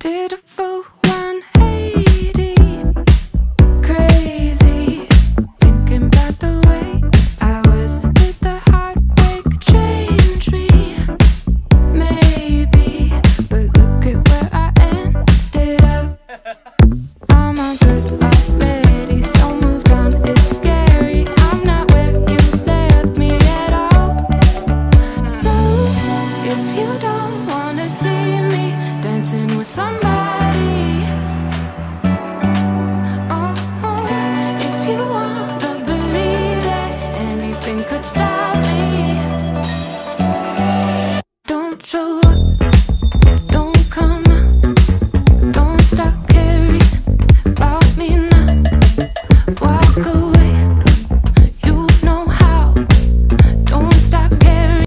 Did a full 180, crazy, thinking about the way I was. Did the heartbreak change me? Maybe, but look at where I ended up. I'm all good already, so moved on, it's scary. I'm not where you left me at all. So, if you don't wanna see me dancing with somebody, oh, if you wanna believe that anything could stop me, don't show